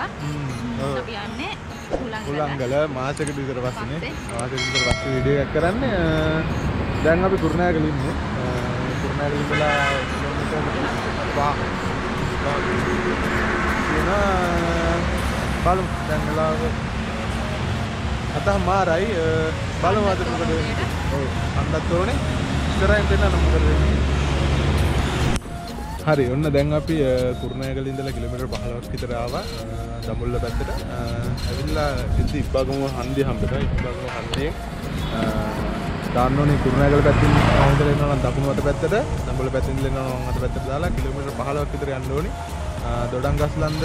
අපි යන්නේ හුලංගල මාසෙකට විතර පස්සේනේ. මාසෙකට විතර පස්සේ වීඩියෝ එකක් කරන්නේ. දැන් අපි කුරුණෑගල ඉන්නේ. කුරුණෑගල ඉඳලා කිලෝමීටර් 5 බලමු දැන් වෙලාව අතහ මාරයි බලමු අද මොකද වෙන්නේ. ඔව් අන්නත් ඕනේ. ඉස්සරහින් දෙන්න මොකද වෙන්නේ. හරි ඔන්න දැන් අපි කුරුණෑගල ඉඳලා කිලෝමීටර් 15ක් විතර ආවා දඹුල්ල පැත්තට. ඇවිල්ලා ඉතින් ඉබ්බගම හන්දිය හම්බෙලා ඉබ්බගම හන්දියෙන් දාන්න ඕනේ කුරුණෑගල පැත්තෙන් හොඳට එනවා නම් දකුණු අත පැත්තට දඹුල්ල පැත්තෙන් එනවා නම් අත පැත්තට දාලා කිලෝමීටර් 15ක් විතර යන්න ඕනේ. දොඩංගස්ලන්ද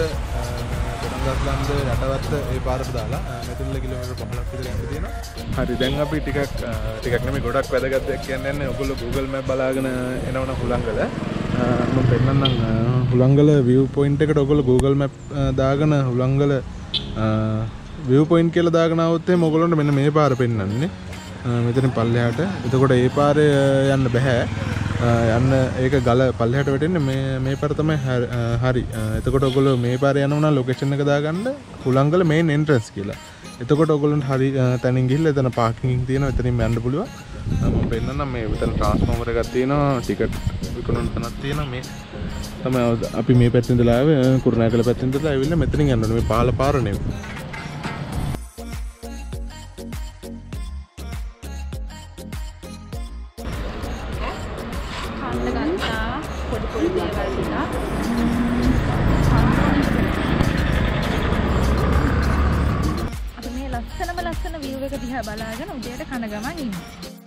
යටවත්ත ඒ පාරට දාලා මෙතනilla කිලෝමීටර් 15ක් විතර යන්න තියෙනවා. හරි දැන් අපි ටිකක් නෙමෙයි ගොඩක් වැදගත් දෙයක් කියන්නේ ඔයගොල්ලෝ Google Map බලාගෙන එනවනම් හුලංගල මම පෙන්නන්නම් හුලංගල view point එකට ඔයගොල්ලෝ Google Map දාගෙන හුලංගල view point කියලා දාගෙන આવොත් එහෙනම් ඔයගොල්ලන්ට මෙන්න මේ පාර පෙන්නන්නේ. මෙතනින් පල්ලෙහාට. එතකොට ඒ පාරේ යන්න බෑ. යන්න ඒක ගල පල්ලෙහාට වැටෙන්නේ මේ පාර තමයි හරි. එතකොට ඔයගොල්ලෝ මේ පාරේ යනවා නම් ලොකේෂන් එක දාගන්න හුලංගල main entrance කියලා. එතකොට ඔයගොල්ලන්ට හරි තැනින් ගිහිල්ලා එතන පාර්කින් තියෙනවා. එතනින් යන්න පුළුවන්. මම පෙන්නන්නම් මේ මෙතන ට්‍රාන්ස්ෆෝමර් එකක් තියෙනවා. ටිකට් විකුණන තැනක් තියෙනවා. මේ තමයි අපි මේ පැත්තෙන් ඉඳලා ආවේ කුරුණෑගල පැත්තෙන් ඉඳලා ආවිල්ලා මෙතනින් යන්න ඕනේ. මේ පාල පාර නෙවෙයි. ලස්සන view එක දිහා බලාගෙන උදේට කන ගමන් ඉන්නේ.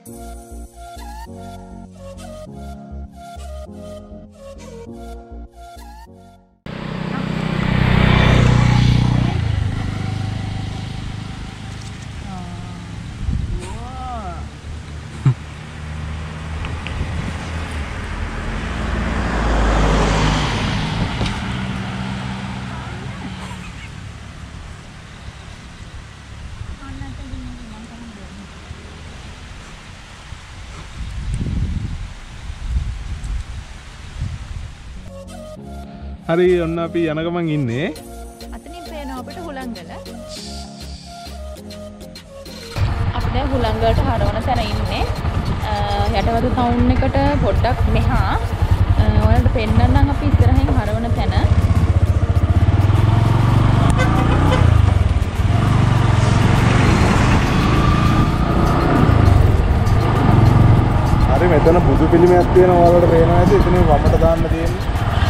හරි ඔන්න අපි යන ගමන් ඉන්නේ. අතනින් පේනවා අපිට හුලංගල. අපි දැන් හුලංගලට හරවන තැන ඉන්නේ. යටවතු ටවුන් එකට පොඩ්ඩක් මෙහා. ඔයාලට පෙන්නන්නම් අපි ඉස්සරහින් හරවන තැන. හරි මෙතන බුදු පිළිමයක් තියෙනවා ඔයාලට පේනවා ඇති. එතන වමට දාන්න තියෙන්නේ.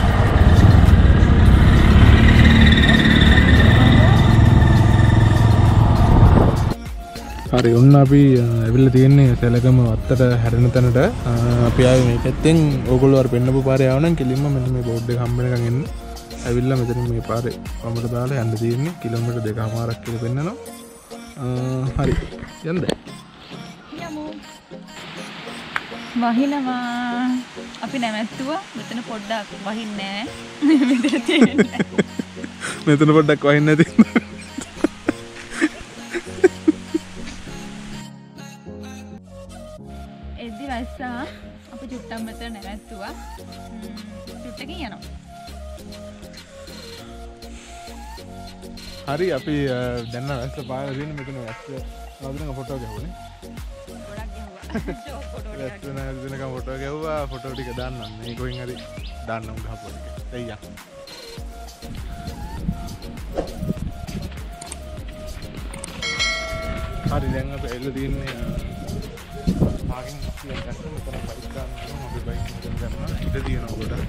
හරි ඔන්න අපි ඇවිල්ලා තියෙන්නේ සැලගම වත්තට හැරෙන තැනට. අපි ආවේ මේ පැත්තෙන් ඕගොල්ලෝ අර පෙන්නපු පාරේ ආව නම් කෙලින්ම මෙන්න මේ බෝඩ් එක හම්බ වෙනකන් එන්න. ඇවිල්ලා මෙතනින් මේ පාරේ වමට දාලා යන්න තියෙන්නේ. කිලෝමීටර් 2කමාරක් කියලා පෙන්නනවා. හරි යන්න. යමු. වහිනවා. අපි නැවැත්තුවා. මෙතන පොඩ්ඩක් වහින්නේ නැහැ. මෙතන තියෙන්නේ. මෙතන පොඩ්ඩක් වහින්නේ නැති. අපි චුට්ටක් මෙතන නැවැත්තුවා. චුට්ටකින් යනවා. හරි අපි දැන් වැස්ස පාර තියෙන මෙතන වැස්ස නවදිනක ෆොටෝ ගැහුවනේ. ගොඩක් ගැහුවා. වැස්ස නවදිනක ෆොටෝ ගැහුවා. ෆොටෝ ටික දාන්නම්. මේ කොහෙන් හරි දාන්නම් ගහපුවා ටික. එయ్యා. හරි දැන් අපි එල්ල තියෙන්නේ පාකින් කියන එකත් මෙතන බයික් ගන්න අපි බයික් ගන්නවා ඉඳ තියෙනවා ගොඩක්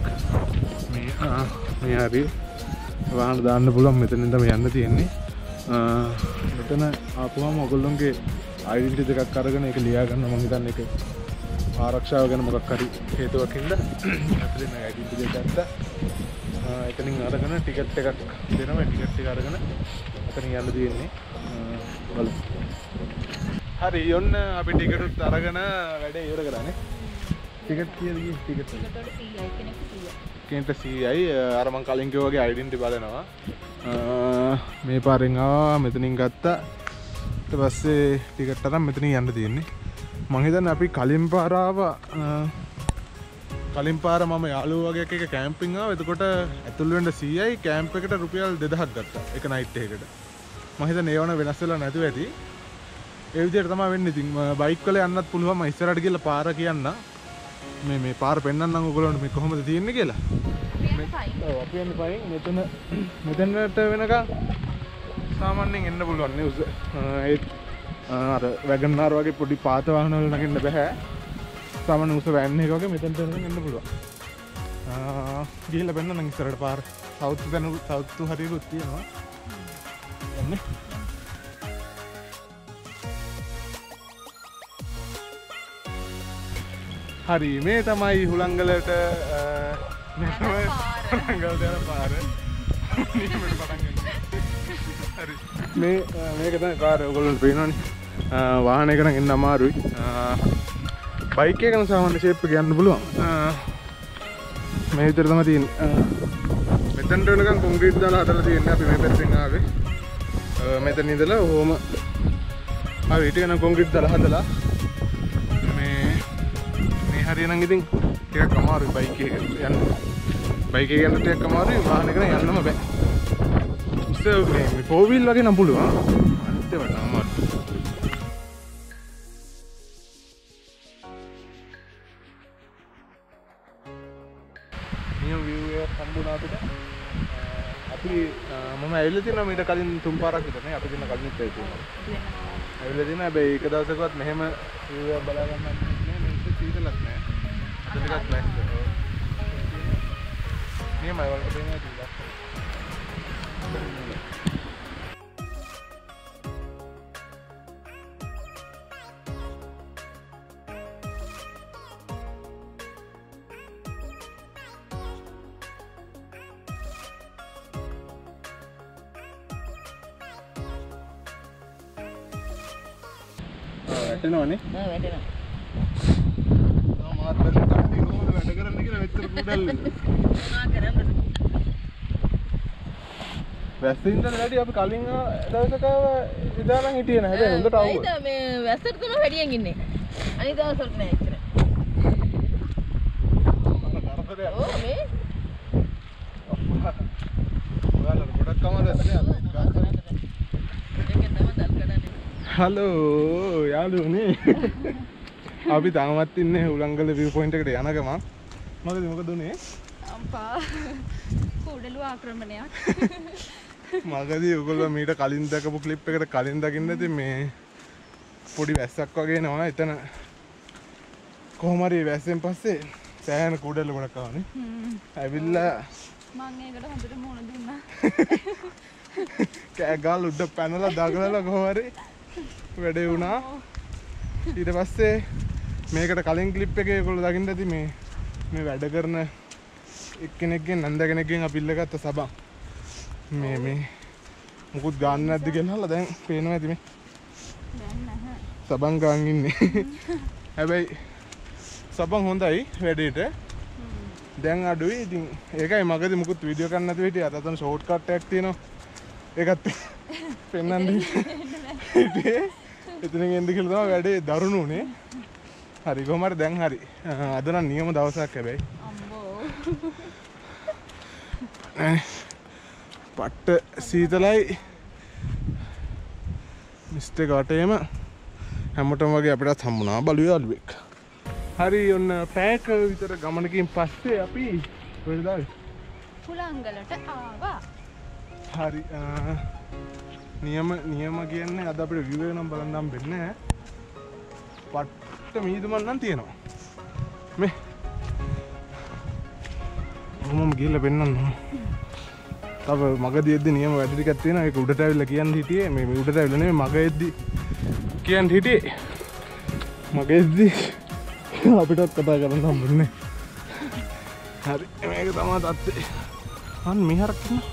මේ හරි වාහන දාන්න පුළුවන් මෙතනින් තමයි යන්න තියෙන්නේ මෙතන ආපුවම ඔයගොල්ලෝගේ ඩෙන්ටිටි දෙකක් අරගෙන ඒක ලියා ගන්න මම හිතන්නේ ඒක ආරක්ෂාව ගැන මොකක් හරි හේතුවක් හින්දා අපිට මේ ඩෙන්ටිටි දෙක ගත්තා එතනින් අරගෙන ටිකට් එකක් දෙනවා ටිකට් එක අරගෙන එතනින් යන්න තියෙන්නේ බලමු හරි යොන්න අපි ටිකට් අරගෙන වැඩේ ඉවර කරානේ ටිකට් කියලා ගියේ ටිකට් එක කෙනෙක්ට 100යි අර මං කලින් කිව්වා වගේ ඩෙන්ටිටි බලනවා මේ පාරෙන් ආවා මෙතනින් ගත්තා ඊට පස්සේ ටිකට් අරන් මෙතනින් යන්න තියෙන්නේ මං හිතන්නේ අපි කලින් පාර ආවා කලින් පාර මම යාළුවෝ වගේ එක කැම්පින් ආවා. එතකොට ඇතුල් වෙන්න 100යි කැම්ප් එකට රුපියල් 2000ක් ගත්තා. එක නයිට් එකකට. මම හිතන්නේ ඒ වුණ වෙනස් වෙලා නැතුව ඇති. ඒ විදිහට තමයි වෙන්නේ. ඉතින් බයික් වල යන්නත් පුළුවන්. මම ඉස්සරහට ගිහලා පාර කියන්න. මේ පාර පෙන්නන්නම් ඔයගොල්ලන්ට මේ කොහොමද තියෙන්නේ කියලා. ඔව් අපි යන්නේ පයින්. මෙතනට වෙනකන් සාමාන්‍යයෙන් එන්න පුළුවන් නේ. ඒත් අර වැගන්නාර වගේ පොඩි පාත වාහන වල නගින්න බෑ. සාමාන්‍ය උස වෑන් එක වගේ මෙතනට එන්න පුළුවන්. ගිහිල්ලා පෙන්නන්නම් ඉස්සරහට පාර. සවුත් හරියකුත් තියෙනවා. යන්නේ. හරි මේ තමයි හුලංගලට මේ තමයි හුලංගලට යන පාර. හරි මේක තමයි කාර් ඔයගොල්ලන්ට පේනවනේ. වාහන එක නම් එන්න අමාරුයි. බයික් එක නම් සාමාන්‍ය ෂේප් එක යන්න පුළුවන්. මේ විතර තමයි තියෙන්නේ. මෙතනට වෙනකන් කොන්ක්‍රීට් දාලා හදලා තියෙන්නේ. අපි මේ පැත්තෙන් ආවේ. මෙතන ඉඳලා ඔහොම ආවේ ඊට ගන්න කොන්ක්‍රීට් දාලා හදලා මේ හරියනම් ඉතින් ටිකක් අමාරුයි බයික් එක යන්න. බයික් එක යන්න ටිකක් අමාරුයි. වාහන එක නම් යන්නම බෑ. ඉස්සෙල් මේ 4 wheel වගේ නම් පුළුවන්. අනිත් ඒවා නම් අමාරුයි. නියම view එකක් හම්බුණා අපිට. අපි මම ඇවිල්ලා තියෙනවා මීට කලින් 3 පාරක් විතර නේ. අපි දින කලින්ත් ඇවිල්ලා තියෙනවා. හැබැයි එක දවසකවත් මෙහෙම view එක බලා ගන්න නෑ. මේක සීතලක් නෑ. අද ටිකක් ලැස්ත. නියමයි වලට දෙනවා කියලා. වැටෙනවනේ. වැටෙනවා. මාත් වැඩ කට්ටිය කොහොමද වැඩ කරන්නේ කියලා මෙච්චර කුඩල්. මොනවා කරන්නද? වැස්සින් ඉඳලා වැඩි අපි කලින් දවසක ඉඳලා හිටියේ නැහැ. හැබැයි හොඳට ආවෝ. නේද මේ වැස්සට තමයි වැඩියෙන් ඉන්නේ. අනිත් දවස්වල නෑ එච්චර. කරදරයක්. ඔව් මේ. ඔයාලා ගොඩක් කමද හලෝ යාළුවනේ. අපි තාමත් ඉන්නේ උලංගල view point එකට යන ගමන්. මොකද උනේ? අම්පා කුඩලු ආක්‍රමණයක්. මගදී ඔයගොල්ලෝ මීට කලින් දැකපු ක්ලිප් එකට කලින් දකින්න ඉතින් මේ පොඩි වැස්සක් වගේ එනවා. එතන කොහොම හරි වැස්සෙන් පස්සේ සෑහෙන කුඩලු ගොඩක් ආවනේ. ඇවිල්ලා මම ඒකට හොඳට මොන දුන්නා. කෑගල් උඩ පැනලා දගලලා කොහොම හරි වැඩේ වුණා. ඊට පස්සේ මේකට කලින් ක්ලිප් එකේ ඔයගොල්ලෝ දකින්න ඇති මේ වැඩ කරන එක්කෙනෙක්ගෙන් නන්ද කෙනෙක්ගෙන් අපි ඉල්ලගත්ත සබන්. මේ මුකුත් ගන්න නැද්ද කියලා දැන් පේනවා ඇති මේ. දැන් නැහැ. සබන් ගාන් ඉන්නේ. හැබැයි සබන් හොඳයි වැඩේට. දැන් අඩුයි. ඉතින් ඒකයි මගදී මුකුත් වීඩියෝ කරන්න නැතුව හිටියා. අතන ෂෝට් කට් එකක් තියෙනවා. ඒකත් පෙන්නන්න හිටියේ. එතනින් එන්න කියලා තමයි වැඩේ දරුණු උනේ. හරි කොහොම හරි දැන් හරි. අද නම් නියම දවසක් හැබැයි. අම්බෝ. පට්ට සීතලයි. මිස්ටර් ගාටේම හැමෝටම වගේ අපිටත් හම්බුණා බලු යාළුවෙක්. හරි ඔන්න පැයක විතර ගමනකින් පස්සේ අපි කොහෙද ආවේ? හුලංගලට ආවා. හරි නියම කියන්නේ අද අපිට view එක නම් බලන්න හම්බෙන්නේ නැහැ. පට්ට මීදුමක් නම් තියෙනවා. මේ කොහොමම ගිහලා පෙන්නන්න. තව මගදී එද්දි නියම වැඩ ටිකක් තියෙනවා. ඒක උඩට ඇවිල්ලා කියන්න හිටියේ. මේ උඩට ඇවිල්ලා නෙමෙයි මග එද්දි කියන්න හිටියේ. මග එද්දි අපිටත් කතා කරන්න හම්බුනේ. හරි මේක තමයි තත්ත්වය. අන්න මෙහරක් ඉන්නවා.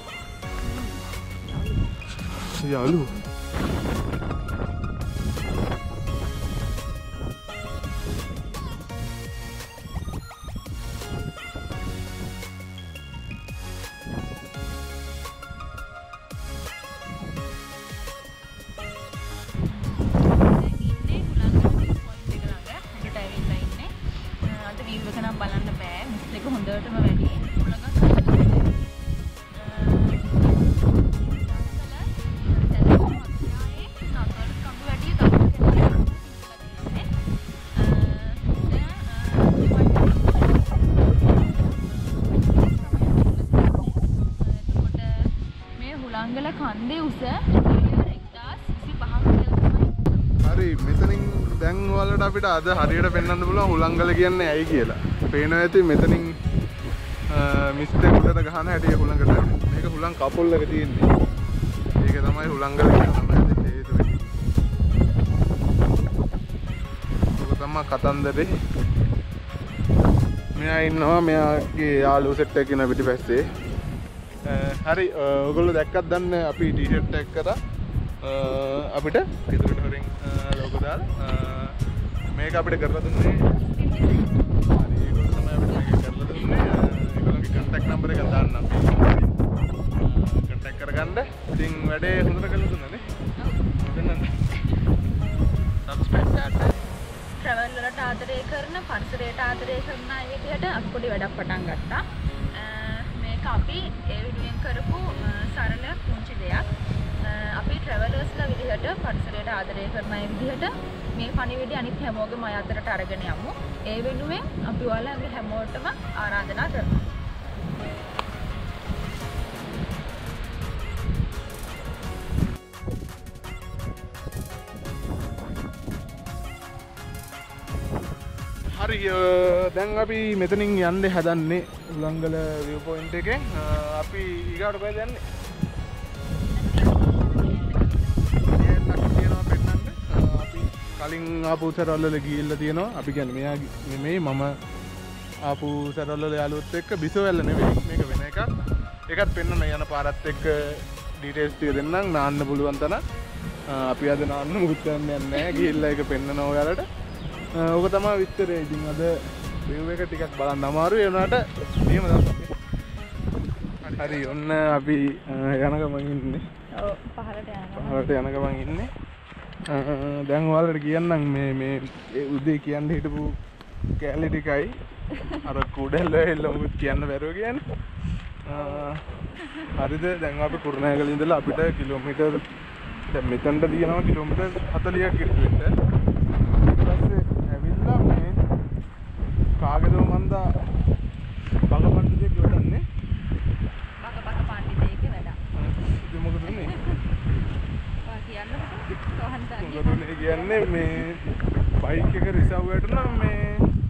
යාළුවෝ මේක හොඳටම වැඩි. හුලංගල කන්දේ උස හරි මෙතනින් දැන් වලට අපිට අද හරියට පෙන්වන්න පුළුවන් හුලංගල කියන්නේ ඇයි කියලා. පේනවා ඇති මෙතනින් මිස්ටර් උඩට ගහන හැටි හුලංගට. මේක හුලං කපොල්ලක තියෙන්නේ. ඒක තමයි හුලංගල කියන නම හැදෙන්නේ හේතුව. ඔක තමයි කතන්දරේ. මෙයා ඉන්නවා මෙයාගේ යාළුවෝ සෙට් එක කියන පිටිපස්සේ. හරි ඔයගොල්ලෝ දැක්කත් දන්නේ අපි ටී-ෂර්ට් එක කරා අපිට පිටුරට හොරෙන් ලෝගෝ දාලා මේක අපිට කරලා දුන්නේ. හරි ඒගොල්ලෝ තමයි අපිට මේක කරලා දුන්නේ. ඒගොල්ලෝගේ contact number එක දාන්නම්. contact කරගන්න. ඉතින් වැඩේ හොඳට කරලා දුන්නා නේ. ඔව්. subscribe කරන්න. travel වලට ආදරය කරන පරිසරයට ආදරය කරන අය විදිහට අපි පොඩි වැඩක් පටන් ගත්තා. අපි ඒ වෙනුවෙන් කරපු සරල පුංචි දෙයක්. අපි ට්‍රැවලර්ස්ලා විදිහට පරිසරයට ආදරය කරන අය විදිහට මේ පණිවිඩය අනිත් හැමෝගෙම අය අතරට අරගෙන යමු. ඒ වෙනුවෙන් අපි ඔයාලගේ හැමෝටම ආරාධනා කරනවා. හරි දැන් අපි මෙතනින් යන්න හදන්නේ හුලංගල view point එකෙන්. අපි ඊගාට කොහෙද යන්නේ? අපි කලින් ආපු සරවල වල ගිහිල්ලා තියෙනවා. අපි කියන්නේ මෙයා නෙමෙයි මම ආපු සරවල වල යාළුවොත් එක්ක බිසෝවැල්ල නෙමෙයි. මේක වෙන එකක්. ඒකත් පෙන්වන්න යන පාරත් එක්ක ඩීටේල්ස් ටික දෙන්නම් නාන්න පුළුවන් තරම්. අපි අද නාන්න මුකුත් යන්නේ නැහැ. ගිහිල්ලා ඒක පෙන්වනවා ඔයාලට. ඕක තමයි විස්තරය. ඉතින් අද view එක ටිකක් බලන්න අමාරුයි. ඒ වුණාට මෙහෙම තමයි. හරි ඔන්න අපි යන ගමන් ඉන්නේ. ඔව් පහළට යනවා. පහළට යන ගමන් ඉන්නේ. දැන් ඔයාලට කියන්නම් මේ උදේ කියන්න හිටපු කැලේ ටිකයි අර කුඩැල්ල එල්ල මොකද කියන්න බැරුව කියන්නේ. හරිද දැන් අපි කුරුණෑගල ඉඳලා අපිට කිලෝමීටර් දැන් මෙතනට තියෙනවා කිලෝමීටර් 40ක් ඉස්සරහට. කාගෙද මන්දා බග පණ්ඩිතයෙක් වැඩන්නේ. බග පණ්ඩිතයෙක් වැඩක්. ඉතින් මොකද උනේ? ඔයා කියන්න කොහොමද? මොකද කියන්නේ මේ බයික් එක රිසර්ව් වුණා මේ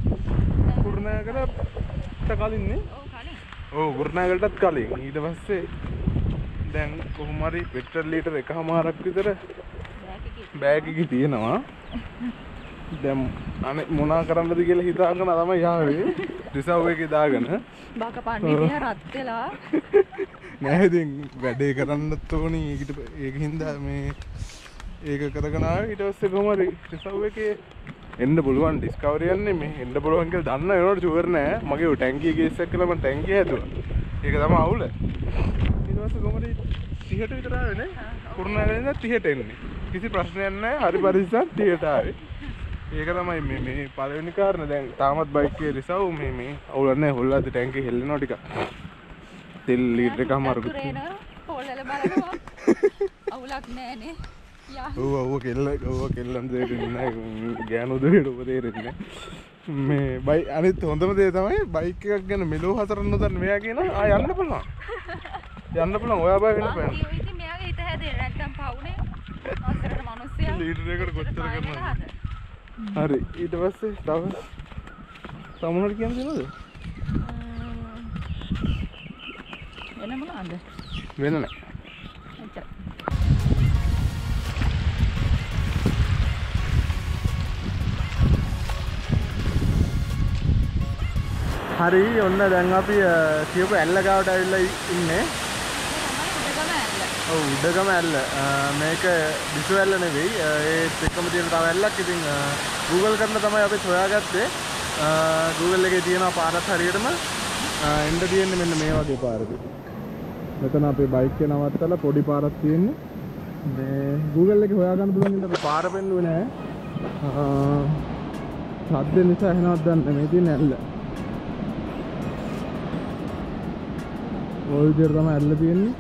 කුරුණෑගලට කලින් නේ? ඔව් කලින්. ඔව් කුරුණෑගලටත් කලින්. ඊට පස්සේ දැන් කොහොම හරි පෙට්‍රල් ලීටර් 1.5ක් විතර බෑග් එකේ තියෙනවා. දැන් අනේ මොනා කරන්නද කියලා හිතාගෙන තමයි යාවේ රිසර්ව් එකේ දාගෙන බාක පණ්ඩිතයා රත් වෙලා නෑ ඉතින් වැඩේ කරන්නත් ඕනි ඒක හින්දා මේ ඒක කරගෙන ආවේ ඊට පස්සේ කොහොම හරි රිසර්ව් එකේ එන්න පුළුවන් ඩිස්කවරි යන්නේ මේ එන්න පුළුවන් කියලා දන්න ඒනොට ෂුවර් නෑ මගේ ටැංකිය කේස් එක කියලා මම ටැංකිය හැදුවා ඒක තමයි අවුල ඊට පස්සේ කොහොම හරි 30ට විතර ආවේ නේ කුරුණෑගල ඉඳන් 30ට එන්නේ කිසි ප්‍රශ්නයක් නෑ හරි පරිස්සම් 30ට ආවේ ඒක තමයි මේ පළවෙනි කාරණා දැන් තාමත් බයික් එකේ රිසර්ව් මේ අවුල නැහැ හොල්ලාද ටැංකිය හෙල්ලෙනවා ටිකක් තෙල් ලීටර් එකම අරගෙන හොල්ලලා බලනවා අවුලක් නැහනේ යා ඔව් කෙල්ලන් දෙන්නේ නැහැ ගෑනු දෙයට ඔබ තේරෙන්නේ මේ බයි අනිත් හොඳම දේ තමයි බයික් එකක් ගැන මෙලෝ හතරක් නොදන්න මෙයා කියනවා යන්න පුළුවන් ඔයා බය වෙන්න බෑ ඉතින් මෙයාගේ හිත හැදෙන්නේ නැත්තම් පවුනේ අසරණ මිනිස්සයා ලීටර් එකට කොච්චර කරනවද හරි ඊට පස්සේ තව සමුණට කියන්න දෙනවද? වෙන මොනවද? වෙන නැහැ. එච්චර. හරි ඔන්න දැන් අපි කියපු ඇල්ල ගාවට ඇවිල්ලා ඉන්නේ. ඔව් උඩගම ඇල්ල. මේක විසු ඇල්ල නෙවෙයි. ඒත් එක්කම තියෙන තව ඇල්ලක්. ඉතින් Google කරලා තමයි අපි හොයාගත්තේ. Google එකේ තියෙන පාරත් හරියටම එන්න තියෙන්නේ මෙන්න මේ වගේ පාරක. මෙතන අපේ බයික් එක නවත්තලා පොඩි පාරක් තියෙන්නේ. මේ Google එකේ හොයාගන්න පුළුවන් ඉතින් අපි පාර පෙන්නුවේ නෑ. සද්ද නිසා එහෙනවත් දන්නේ මේ තියෙන ඇල්ල. ඔය විදිහට තමයි ඇල්ලලා තියෙන්නේ.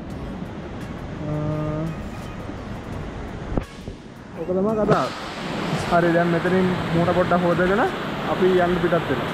ඔක තමයි කතාව. හරි දැන් මෙතනින් මූණ පොඩ්ඩක් හොදගෙන අපි යන්න පිටත් වෙනවා.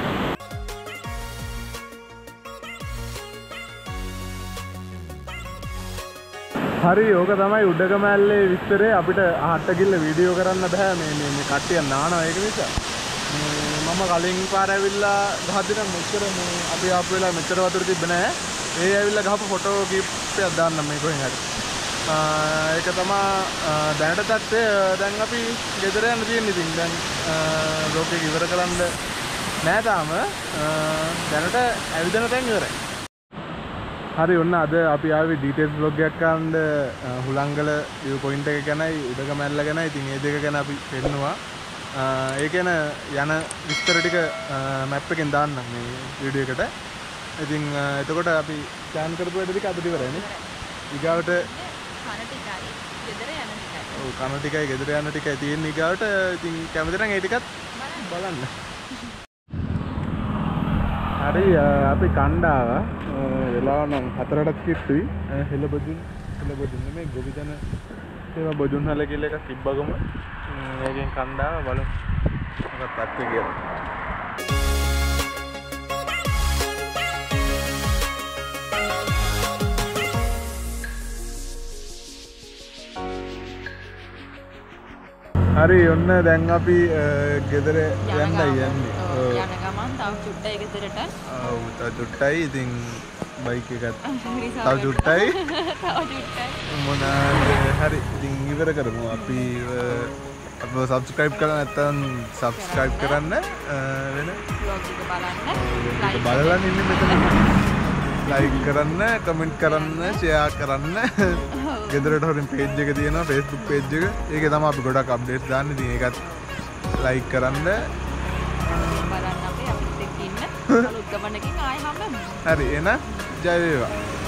හරි ඕක තමයි උඩගම ඇල්ලේ විස්තරේ. අපිට අහට ගිල්ල වීඩියෝ කරන්න බෑ මේ කට්ටිය නානවා ඒක නිසා. මම කලින් පාර ඇවිල්ලා ගහද්දි නම් මෙච්චර අපි ආපු වෙලාව මෙච්චර වතුර තිබ්බ නෑ. ඒ ඇවිල්ලා ගහපු ෆොටෝ කීපයක් දාන්නම් මේ කොහෙන් හරි. ඒක තමයි දැනට තත්ත්වය. දැන් අපි ගෙදර යන්න තියෙන්නේ. ඉතින් දැන් ලෝකෙ ඉවර කරන්න නෑ තාම. දැනට ඇවිදන තැන් ඉවරයි. හරි ඔන්න අද අපි ආවේ ඩීටේල්ස් vlog එකක් ගන්න හුලංගල view point එක ගැනයි උඩගම ඇල්ල ගැනයි. ඉතින් මේ දෙක ගැන අපි පෙන්නුවා. ඒ කියන යන විස්තර ටික මැප් එකෙන් දාන්නම් මේ වීඩියෝ එකට. ඉතින් එතකොට අපි ප්ලෑන් කරපු වැඩ ටික අද ඉවරයිනේ. ඊගාවට කන ටිකයි ගෙදර යන ටිකයි. ඔව් කන ටිකයි ගෙදර යන ටිකයි තියෙන ඊගාවට. ඉතින් කැමති නම් ඒ ටිකත් බලන්න. හරි අපි කණ්ඩාව වෙලාව නම් 4ටත් කිට්ටුයි. හෙළ බොදුන් නෙමෙයි ගොවිතැන ඒවා බොදුන් හල කියලා එකක් තිබ්බගම. මේකෙන් කණ්ඩාව බලමු මොකක්ද අත්තේ කියලා. හරි ඔන්න දැන් අපි ගෙදර යන්නයි යන්නේ. යන ගමන් තව චුට්ටයි ගෙදරට. ඔව් තව චුට්ටයි. ඉතින් බයික් එකත් තව චුට්ටයි. මොනාද හරි ඉතින් ඉවර කරමු. අපි අපව සබ්ස්ක්‍රයිබ් කරලා නැත්නම් සබ්ස්ක්‍රයිබ් කරන්න වෙන vlog එක බලන්න. බලලා ඉන්නේ මෙතන. ලයික් කරන්න, කමෙන්ට් කරන්න, ෂෙයා කරන්න. ගෙදරට හොරින් පේජ් එක තියෙනවා Facebook පේජ් එක. ඒකේ තමයි අපි ගොඩක් අප්ඩේට්ස් දාන්නේ. ඉතින් ඒකත් ලයික් කරන්න. බලන්න අපිත් එක්ක ඉන්න. අලුත් ගමනකින් ආයෙ හම්බෙමු. හරි එහෙනම් ජය වේවා.